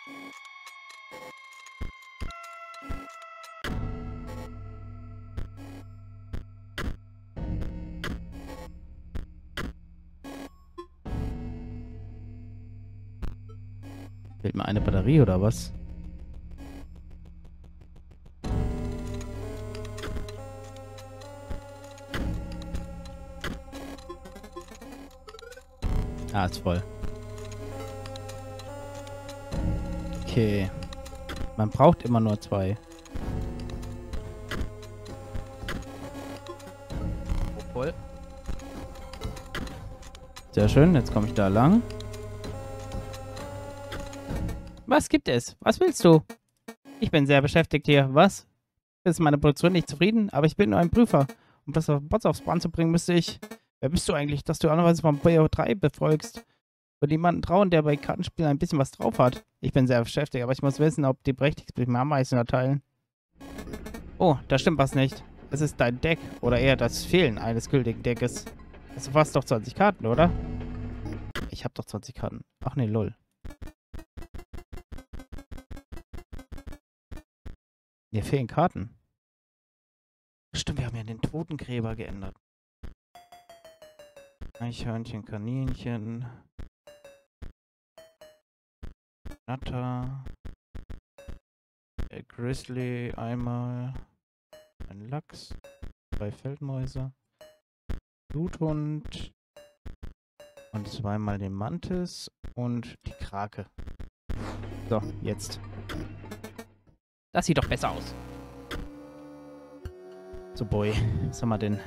Fehlt mir eine Batterie oder was? Ah, ist voll. Okay. Man braucht immer nur 2. Voll. Sehr schön, jetzt komme ich da lang. Was gibt es? Was willst du? Ich bin sehr beschäftigt hier. Was? Ist meine Produktion nicht zufrieden? Aber ich bin nur ein Prüfer. Um das auf Bots aufs Band zu bringen, müsste ich... Wer bist du eigentlich, dass du Anweisungen vom BO3 befolgst? Würde jemanden trauen, der bei Kartenspielen ein bisschen was drauf hat? Ich bin sehr beschäftigt, aber ich muss wissen, ob die berechtigt sich mit Ameisen erteilen. Oh, da stimmt was nicht. Es ist dein Deck, oder eher das Fehlen eines gültigen Deckes. Das umfasst doch 20 Karten, oder? Ich hab doch 20 Karten. Ach nee, lol. Mir fehlen Karten. Stimmt, wir haben ja den Totengräber geändert. Eichhörnchen, Kaninchen. Natter. Grizzly einmal. Ein Lachs. 2 Feldmäuse. Bluthund. Und 2-mal den Mantis. Und die Krake. So, jetzt. Das sieht doch besser aus. So, Boy. Was haben wir denn?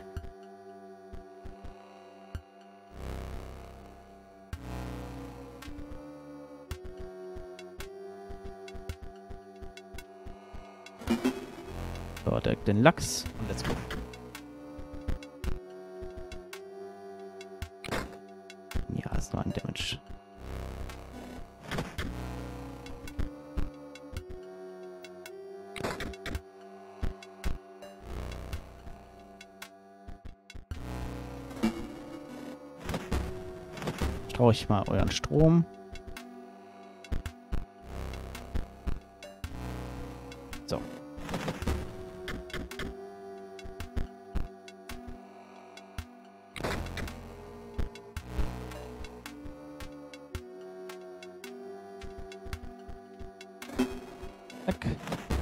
So, direkt den Lachs. Und let's go. Ja, ist nur ein Damage. Traue ich mal euren Strom. So. Zack.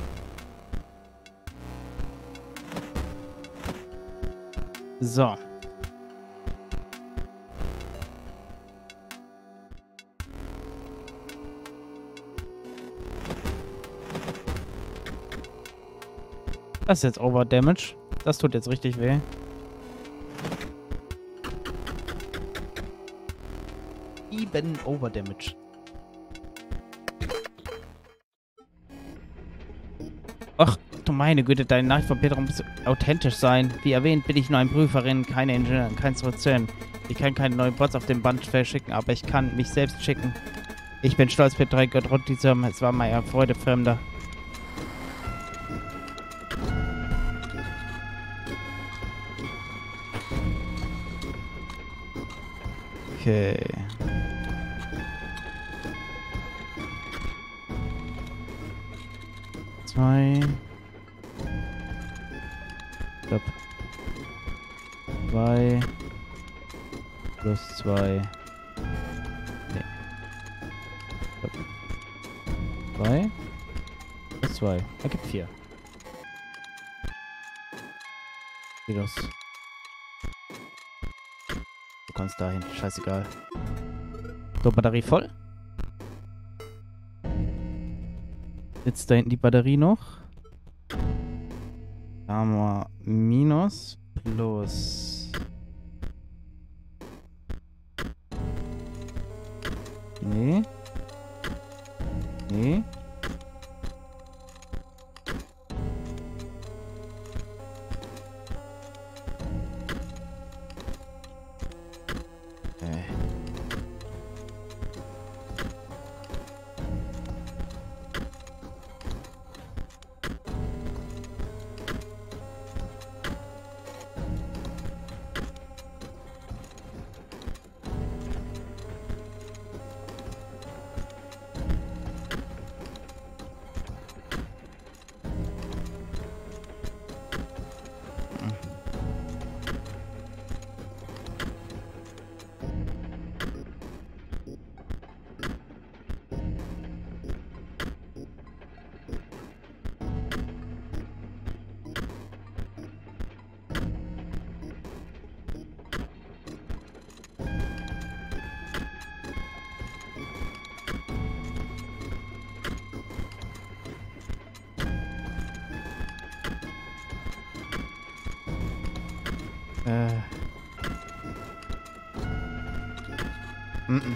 So. Das ist jetzt Overdamage. Das tut jetzt richtig weh. Even Overdamage. Ach, du meine Güte, deine Nachricht von Pedro muss authentisch sein. Wie erwähnt, bin ich nur eine Prüferin, keine Ingenieurin, kein Instruktion. Ich kann keine neuen Bots auf dem Band verschicken, aber ich kann mich selbst schicken. Ich bin stolz, Pedro Gott rund die Firma. Es war meine Freude, Fremder. Okay. Zwei. Stopp. 2. Plus 2. Nee. Stopp. 2. Plus 2. Ergibt 4. Geh los. Du kommst dahin. Scheißegal. So, Batterie voll. Jetzt da hinten die Batterie noch. Da haben wir Minus plus. Nee. Nee. Mhm.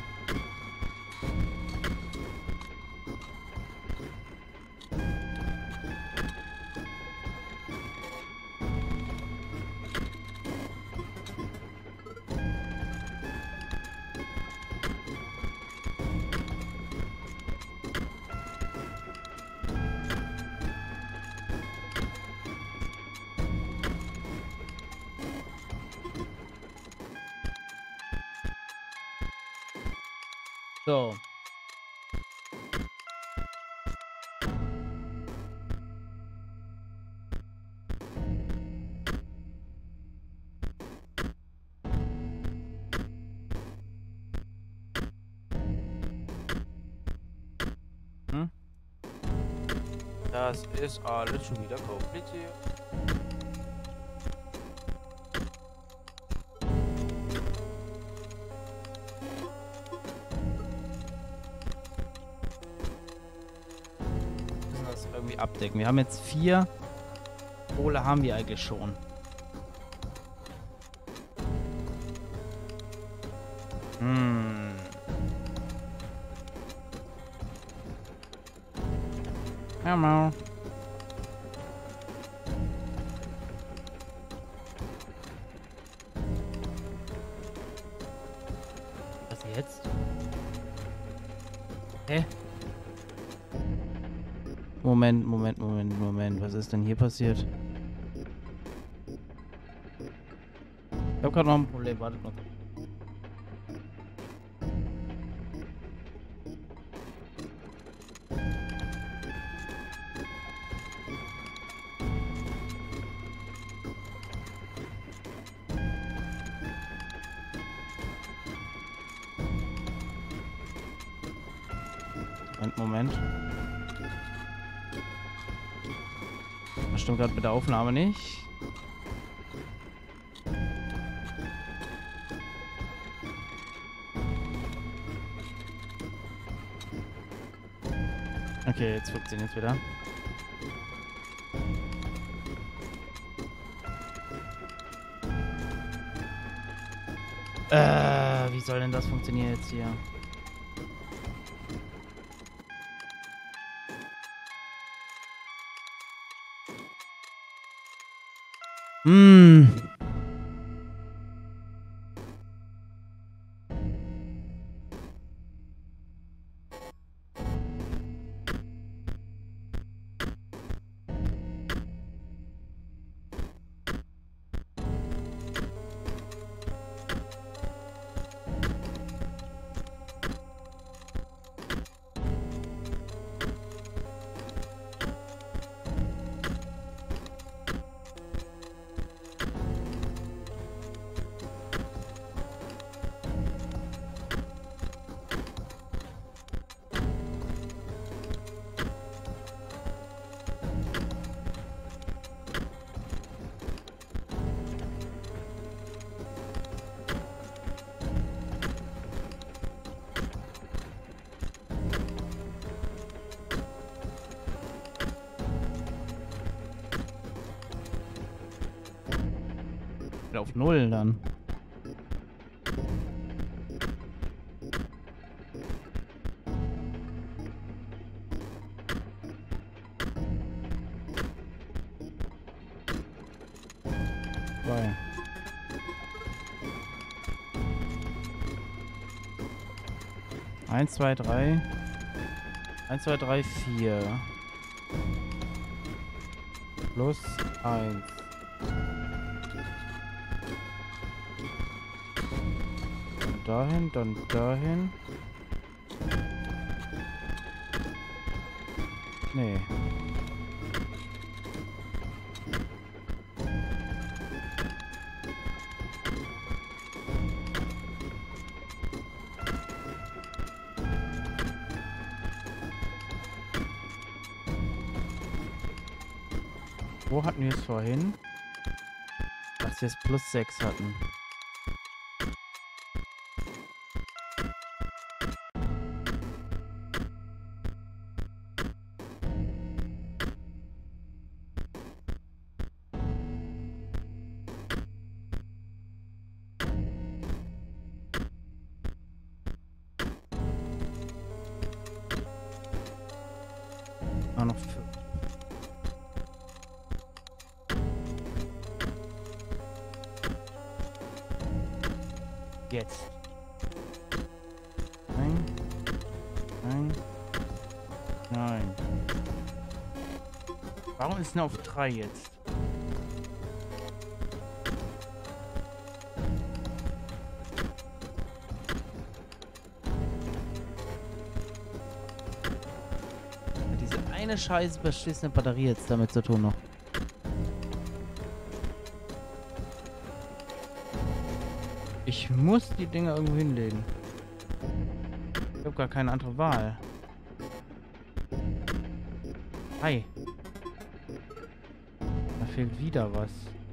So. Hm? Das ist alles schon wieder kompliziert. Wir müssen das irgendwie abdecken. Wir haben jetzt 4. Kohle haben wir eigentlich schon. Hm. Hello. Was jetzt? Hä? Moment. Was ist denn hier passiert? Ich habe gerade noch ein Problem. Wartet mal. Moment. Das stimmt gerade mit der Aufnahme nicht. Okay, jetzt funktioniert es wieder. Wie soll denn das funktionieren jetzt hier? Hm. Auf 0 dann. Zwei. Eins, zwei, drei. 1, 2, 3, 4. Plus 1. Dahin, dann dahin. Nee. Wo hatten wir es vorhin? Dass wir es plus 6 hatten. noch 5. Jetzt. Nein. Nein. Nein. Warum ist denn auf 3 jetzt? Diese eine scheiß beschissene Batterie jetzt damit zu tun noch. Ich muss die Dinger irgendwo hinlegen. Ich habe gar keine andere Wahl. Hi. Da fehlt wieder was.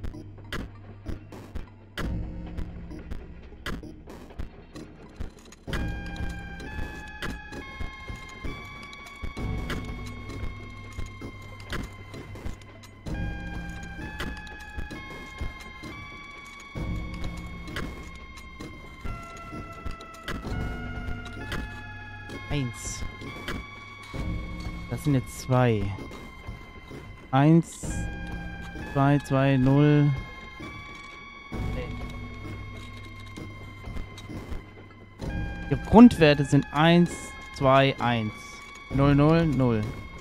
Eins. Das sind jetzt 2. 1, 2, 2, 0. Die Grundwerte sind 1, 2, 1. 0, 0, 0.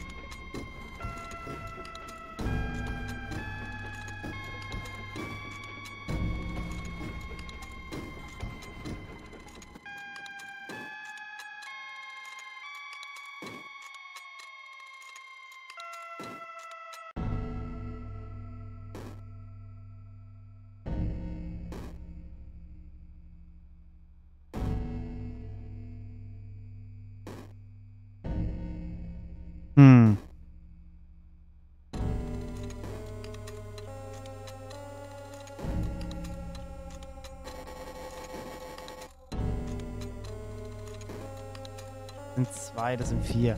Hm. Das sind 2, das sind 4.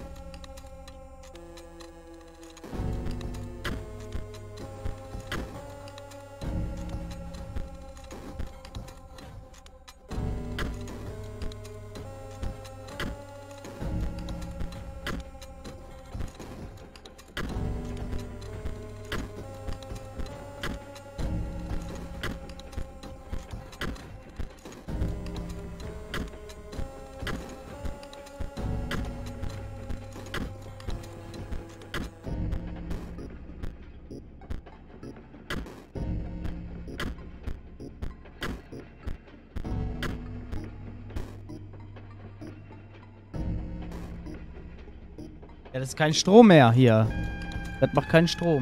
Ja, das ist kein Strom mehr hier. Das macht keinen Strom.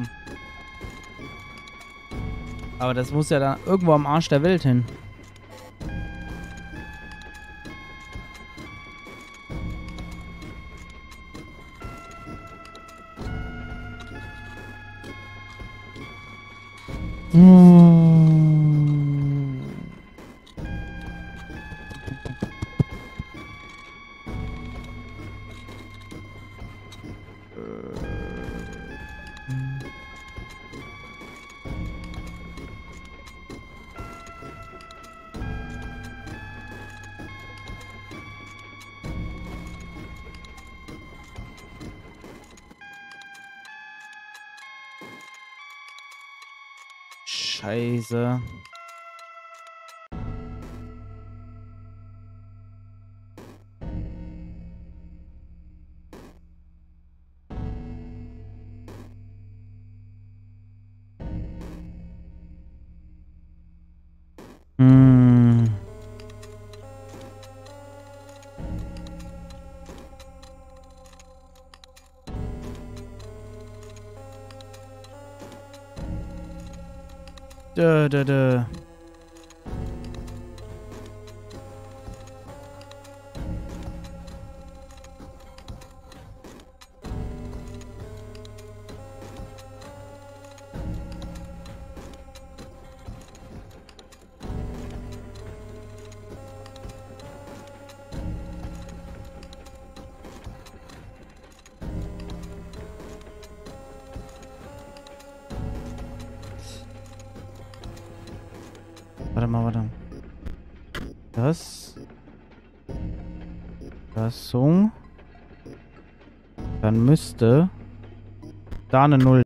Aber das muss ja dann irgendwo am Arsch der Welt hin. Scheiße. Hm. Dö. Warte. Das so. Dann müsste Da eine 0.